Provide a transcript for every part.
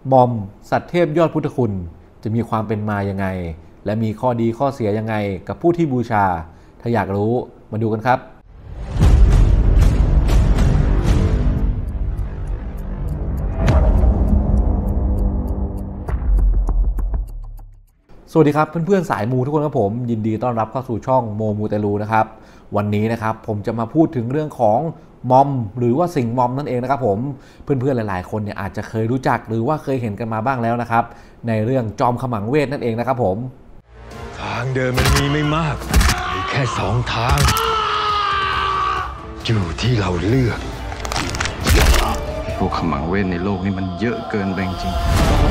มอมสัตว์เทพยอดพุทธคุณจะมีความเป็นมายังไงและมีข้อดีข้อเสียยังไงกับผู้ที่บูชาถ้าอยากรู้มาดูกันครับสวัสดีครับเพื่อนๆสายมูทุกคนครับผมยินดีต้อนรับเข้าสู่ช่องโมมูเตลูนะครับวันนี้นะครับผมจะมาพูดถึงเรื่องของมอมหรือว่าสิ่งมอมนั่นเองนะครับผมเพื่อนๆหลายๆคนเนี่ยอาจจะเคยรู้จักหรือว่าเคยเห็นกันมาบ้างแล้วนะครับในเรื่องจอมขมังเวทนั่นเองนะครับผมทางเดินมันมีไม่มากมีแค่2 ทางอยู่ที่เราเลือกพวกขมังเวทในโลกนี้มันเยอะเกินไปจริง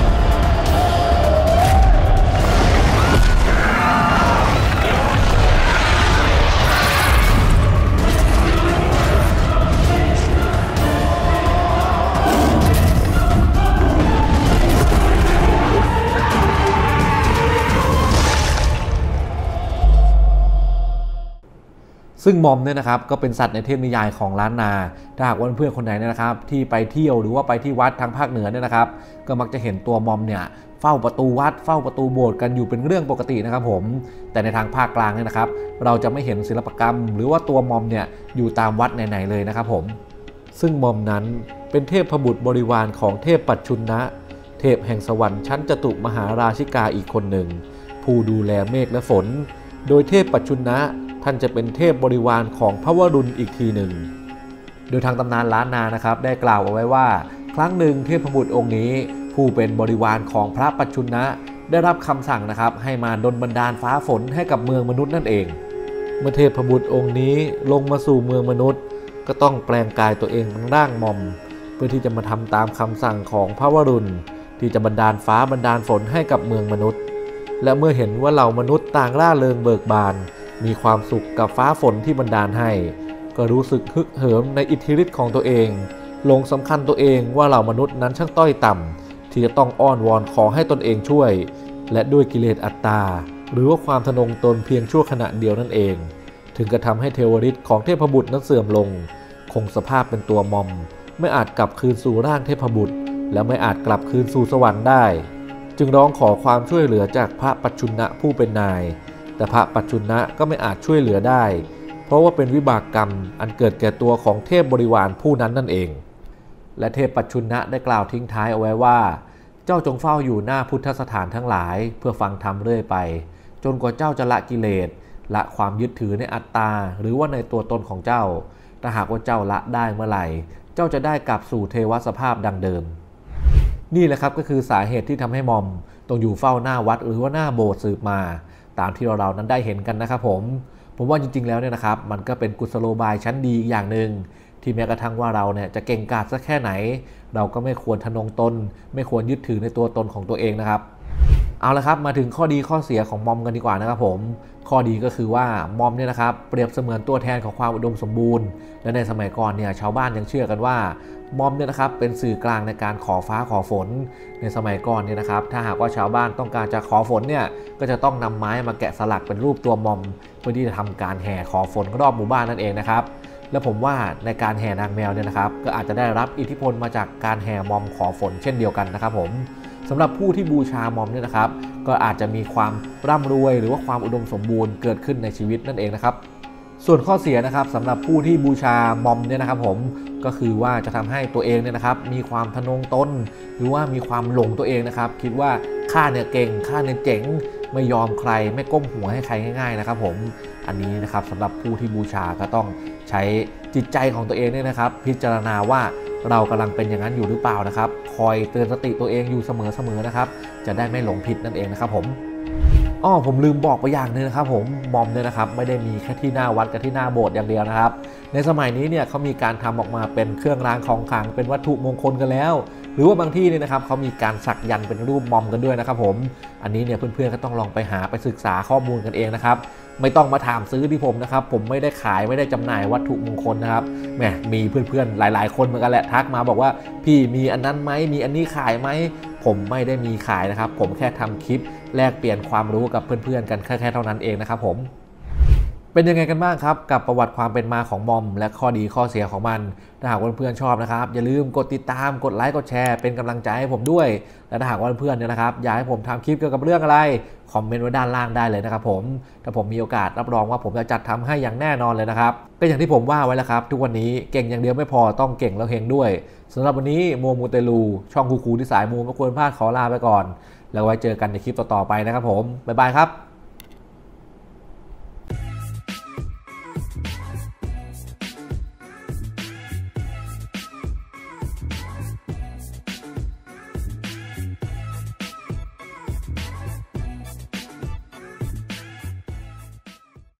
ซึ่งมอมเนี่ยนะครับก็เป็นสัตว์ในเทพนิยายของล้านนาถ้าหากว่าเพื่อนคนไหนเนี่ยนะครับที่ไปเที่ยวหรือว่าไปที่วัดทางภาคเหนือเนี่ยนะครับก็มักจะเห็นตัวมอมเนี่ยเฝ้าประตูวัดเฝ้าประตูโบสถ์กันอยู่เป็นเรื่องปกตินะครับผมแต่ในทางภาคกลางเนี่ยนะครับเราจะไม่เห็นศิลปกรรมหรือว่าตัวมอมเนี่ยอยู่ตามวัดไหนๆเลยนะครับผมซึ่งมอมนั้นเป็นเทพบุตรบริวารของเทพปัจฉุนนะเทพแห่งสวรรค์ชั้นจตุมหาราชิกาอีกคนหนึ่งผู้ดูแลเมฆและฝนโดยเทพปัจฉุนนะท่านจะเป็นเทพบริวารของพระวรุณอีกทีหนึ่งโดยทางตำนานล้านนานะครับได้กล่าวเอาไว้ว่าครั้งหนึ่งเทพบุตรองค์นี้ผู้เป็นบริวารของพระปัจฉุนนะได้รับคำสั่งนะครับให้มาดลบันดาลฟ้าฝนให้กับเมืองมนุษย์นั่นเองเมื่อเทพบุตรองค์นี้ลงมาสู่เมืองมนุษย์ก็ต้องแปลงกายตัวเองเป็นร่างมอมเพื่อที่จะมาทำตามคำสั่งของพระวรุณที่จะบันดาลฟ้าบันดาลฝนให้กับเมืองมนุษย์และเมื่อเห็นว่าเหล่ามนุษย์ต่างร่าเริงเบิกบานมีความสุขกับฟ้าฝนที่บันดาลให้ก็รู้สึกฮึกเหิมในอิทธิฤทธิ์ของตัวเองหลงสำคัญตัวเองว่าเหล่ามนุษย์นั้นช่างต้อยต่ำที่จะต้องอ้อนวอนขอให้ตนเองช่วยและด้วยกิเลสอัตตาหรือว่าความทะนงตนเพียงชั่วขณะเดียวนั่นเองถึงกระทำให้เทวฤทธิ์ของเทพบุตรนั้นเสื่อมลงคงสภาพเป็นตัวมอมไม่อาจกลับคืนสู่ร่างเทพบุตรและไม่อาจกลับคืนสู่สวรรค์ได้จึงร้องขอความช่วยเหลือจากพระปัจฉุนนะผู้เป็นนายแต่พระปัจฉุนนะก็ไม่อาจช่วยเหลือได้เพราะว่าเป็นวิบากกรรมอันเกิดแก่ตัวของเทพบริวารผู้นั้นนั่นเองและเทพปัจฉุนนะได้กล่าวทิ้งท้ายเอาไว้ว่าเจ้าจงเฝ้าอยู่หน้าพุทธสถานทั้งหลายเพื่อฟังธรรมเรื่อยไปจนกว่าเจ้าจะละกิเลสละความยึดถือในอัตตาหรือว่าในตัวตนของเจ้าถ้าหากว่าเจ้าละได้เมื่อไหร่เจ้าจะได้กลับสู่เทวสภาพดังเดิมนี่แหละครับก็คือสาเหตุที่ทำให้มอมต้องอยู่เฝ้าหน้าวัดหรือว่าหน้าโบสถ์สืบมาตามที่เรานั้นได้เห็นกันนะครับผมว่าจริงๆแล้วเนี่ยนะครับมันก็เป็นกุศโลบายชั้นดีอย่างหนึ่งที่แม้กระทั่งว่าเราเนี่ยจะเก่งกาจสักแค่ไหนเราก็ไม่ควรทะนงตนไม่ควรยึดถือในตัวตนของตัวเองนะครับเอาละครับมาถึงข้อดีข้อเสียของมอมกันดีกว่านะครับผมข้อดีก็คือว่ามอมเนี่ยนะครับเปรียบเสมือนตัวแทนของความอุดมสมบูรณ์และในสมัยก่อนเนี่ยชาวบ้านยังเชื่อกันว่ามอมเนี่ยนะครับเป็นสื่อกลางในการขอฟ้าขอฝนในสมัยก่อนเนี่ยนะครับถ้าหากว่าชาวบ้านต้องการจะขอฝนเนี่ยก็จะต้องนำไม้มาแกะสลักเป็นรูปตัวมอมเพื่อที่จะทำการแห่ขอฝนรอบหมู่บ้านนั่นเองนะครับและผมว่าในการแห่นางแมวเนี่ยนะครับก็อาจจะได้รับอิทธิพลมาจากการแห่มอมขอฝนเช่นเดียวกันนะครับผมสำหรับผู้ที่บูชามอมเนี่ยนะครับก็อาจจะมีความร่ำรวยหรือว่าความอุดมสมบูรณ์เกิดขึ้นในชีวิตนั่นเองนะครับส่วนข้อเสียนะครับสำหรับผู้ที่บูชามอมเนี่ยนะครับผมก็คือว่าจะทำให้ตัวเองเนี่ยนะครับมีความทะนงตนหรือว่ามีความหลงตัวเองนะครับคิดว่าข้าเนี่ยเก่งข้าเนี่ยเจ๋งไม่ยอมใครไม่ก้มหัวให้ใครง่ายๆนะครับผมอันนี้นะครับสำหรับผู้ที่บูชาก็ต้องใช้จิตใจของตัวเองเนี่ยนะครับพิจารณาว่าเรากำลังเป็นอย่างนั้นอยู่หรือเปล่านะครับคอยเตือนสติตัวเองอยู่เสมอๆนะครับจะได้ไม่หลงผิดนั่นเองนะครับผมลืมบอกไปอย่างนึงนะครับผมมอมเนี่ยนะครับไม่ได้มีแค่ที่หน้าวัดกับที่หน้าโบสถ์อย่างเดียวนะครับในสมัยนี้เนี่ยเขามีการทำออกมาเป็นเครื่องรางของขลังเป็นวัตถุมงคลกันแล้วหรือว่าบางที่เนี่ยนะครับเขามีการสักยันเป็นรูปมอมกันด้วยนะครับผมอันนี้เนี่ยเพื่อนๆก็ต้องลองไปหาไปศึกษาข้อมูลกันเองนะครับไม่ต้องมาถามซื้อที่ผมนะครับผมไม่ได้ขายไม่ได้จำหน่ายวัตถุมงคลนะครับแหมมีเพื่อนๆหลายๆคนเหมือนกันแหละทักมาบอกว่าพี่มีอันนั้นไหมมีอันนี้ขายไหมผมไม่ได้มีขายนะครับผมแค่ทำคลิปแลกเปลี่ยนความรู้กับเพื่อนๆกันแค่เท่านั้นเองนะครับผมเป็นยังไงกันบ้างครับกับประวัติความเป็นมาของมอมและข้อดีข้อเสียของมันถ้าหากว่าเพื่อนๆชอบนะครับอย่าลืมกดติดตามกดไลค์กดแชร์เป็นกำลังใจให้ผมด้วยและถ้าหากว่าเพื่อนๆเนี่ยนะครับอยากให้ผมทำคลิปเกี่ยวกับเรื่องอะไรคอมเมนต์ไว้ด้านล่างได้เลยนะครับผมถ้าผมมีโอกาสรับรองว่าผมจะจัดทำให้อย่างแน่นอนเลยนะครับก็อย่างที่ผมว่าไว้แล้วครับทุกวันนี้เก่งอย่างเดียวไม่พอต้องเก่งแล้วเฮงด้วยสำหรับวันนี้โมมูเตลูช่องคูที่สายมูไม่ควรพลาดขอลาไปก่อนแล้วไว้เจอกันในคลิปต่อๆไปนะครับผมบ๊ายบายครับ